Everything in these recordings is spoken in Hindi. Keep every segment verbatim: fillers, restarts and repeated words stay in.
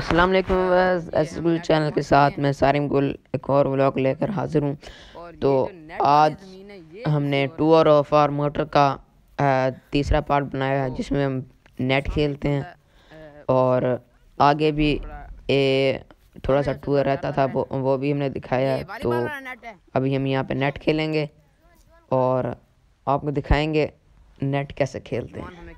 अस्सलाम वालेकुम व्यूअर्स, एस गुल चैनल के साथ मैं सारिम गुल एक और व्लॉग लेकर हाजिर हूँ। तो आज हमने टूर ऑफ आवर मोटर का आ, तीसरा पार्ट बनाया है जिसमें हम नेट खेलते हैं और आगे भी ए, थोड़ा सा टूर रहता था वो वो भी हमने दिखाया है। तो अभी हम यहाँ पे नेट खेलेंगे और आपको दिखाएंगे नेट कैसे खेलते हैं।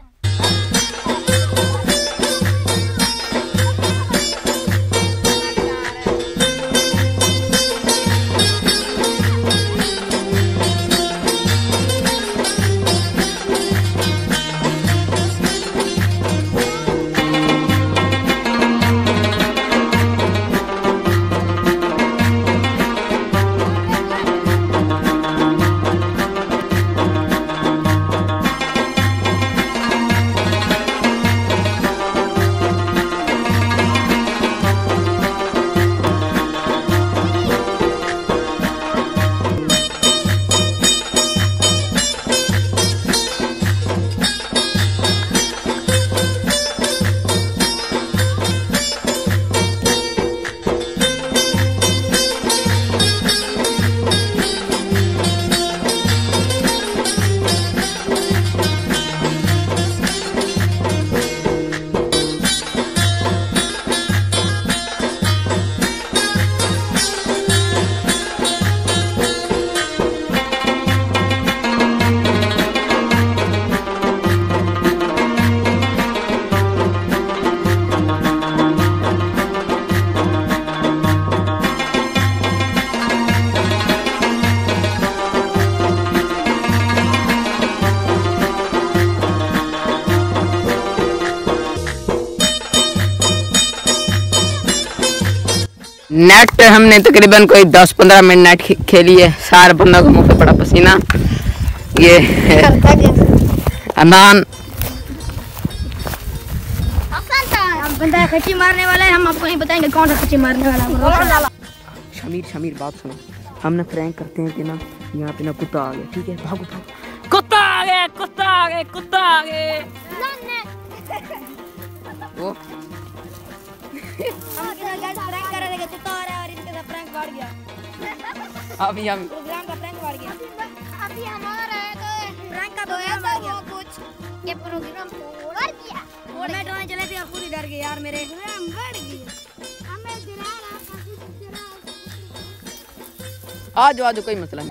नेट पे हमने तकरीबन कोई दस पंद्रह मिनट नेट खेली है। सारे बंदों को मुंह पे पड़ा पसीना। ये अनान बंदा खची मारने वाला है, हम आपको नहीं बताएंगे कौन सा खची मारने वाला है। शमीर शमीर बात सुनो, हम ना प्रैंक करते हैं कि ना यहाँ पे ना कुत्ता आ गया, ठीक है? भागो भागो, कुत्ता आ गया, कुत्ता आ गया, कुत्ता आ गया। वो हम गाइस प्रैंक कर रहे थे, कुत्ता आ रहा है और इनके साथ प्रैंक बढ़ गया। अभी हम प्रोग्राम का प्रैंक बढ़ गया। अभी हमारा है तो प्रैंक का प्रोग्राम बढ़ गया कुछ। ये प्रोग्राम बढ़ गया। मैं ड्रोन चले थे और खुद ही डर गए यार, मेरे प्रोग्राम बढ़ गया। हमें गिरा रहा था कुछ गिरा। आज आज कोई मसला नहीं।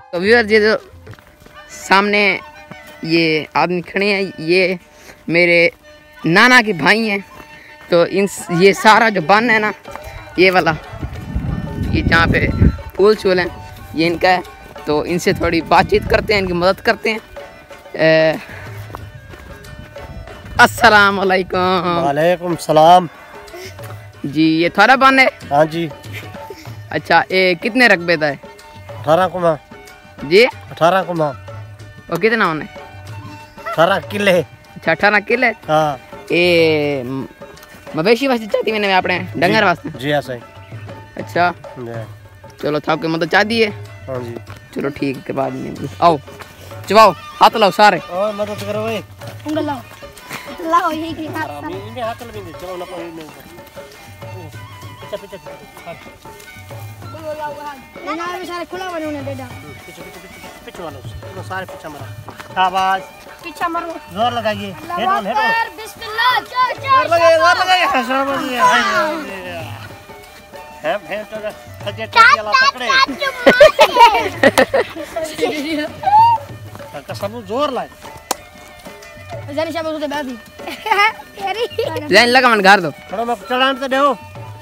तो व्यूअर ये जो सामने ये आदमी खड़े हैं ये मेरे नाना के भाई हैं। तो इन ये सारा जो बन है ना ये वाला ये जहाँ पे फूल शूल हैं ये इनका है। तो इनसे थोड़ी बातचीत करते हैं, इनकी मदद करते हैं। ए, अस्सलाम वालेकुम। वालेकुम सलाम। जी ये थोड़ा बन है? हाँ जी। अच्छा ये कितने रकबे का है? अठारह कुमा। जी अठारह कुमा। और कितना होने? अठारह किले। अच्छा अठारह किले। हाँ ये मवेशी वास्ते चाहती मैंने अपने डंगर वास्ते। जी हाँ सही। अच्छा चलो था आपकी मदद चाह दी है। हाँ जी चलो ठीक है बाद में आओ चबाओ हाथ लाओ सारे और मदद करो भाई। उंगल लाओ लाओ ये की हाथ इनके हाथ में दे चलो ना कोई नहीं पीछे पीछे बोलो लाओ हाथ ना ना सारे खुला बने उन्हें बेटा पीछे पीछे पीछे पीछे वालों से सारे पीछे मारो। शाबाश पीछे मारो जोर लगाइए। हेड ऑन हेड ऑन बिस्मिल्लाह चल चल जोर लगाइए जोर लगाइए। शाबाश है है तो सजे टेकिया पकड़े का सब जोर लाए जानी शाबाश उसे बैठी तेरी लाइन लगा मन घर दो थोड़ा मैं चढ़ान से देओ।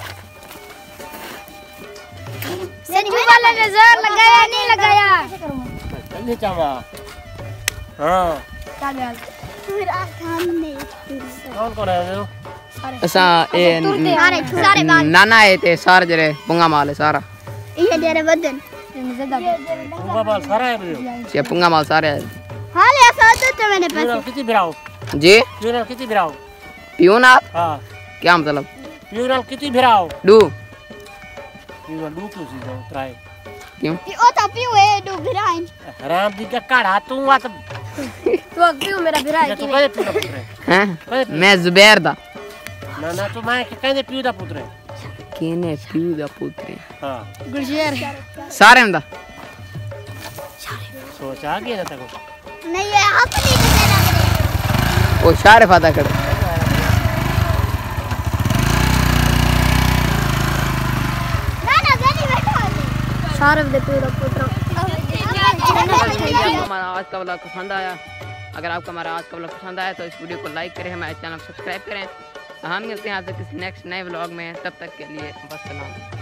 संजू वाला ने जोर लगाया नहीं लगाया जल्दी चावा। हाँ चल यार फिर आ सामने कौन कौन है वो? ऐसा ए सारे सारे बाल नाना आए थे सारे जरे पुंगा माल है सारा ये तेरे बदन पूरा बाल सारा है भैया। ये पुंगा माल सारे आए। हां ले साथ तो मैंने प्यूनल पैसे कितनी भिराओ? जी प्यूनल कितनी भिराओ? पियो ना आप? हाँ क्या मतलब? प्यूनल कितनी भिराओ? डू प्यूनल डू क्यों सी जाओ ट्राई क्यों? ओ तो पियो है डू भिराइन राम जी का काढ़ा तू आ तो तू पियो मेरा भिराइन तू कहे प्यूनल पुत्र है? हैं मैं जुबैर दा ना ना तू मैं कहने प्यू दा पुत्र है। केने पियो दा पुत्र हाँ गुलशेर सारे में दा सोच आ गया ना तको नहीं है अपनी के लग रही वो सारे फादा कर ना ना जल्दी बैठो सारे दे पूरा पुत्र हमारा आज का व्लॉग पसंद आया। अगर आपको हमारा आज का व्लॉग पसंद आया तो इस वीडियो को लाइक करें, हमारे चैनल को सब्सक्राइब करें। हम मिलते हैं आपसे किसी नेक्स्ट नए व्लॉग में, तब तक के लिए बस सलाम।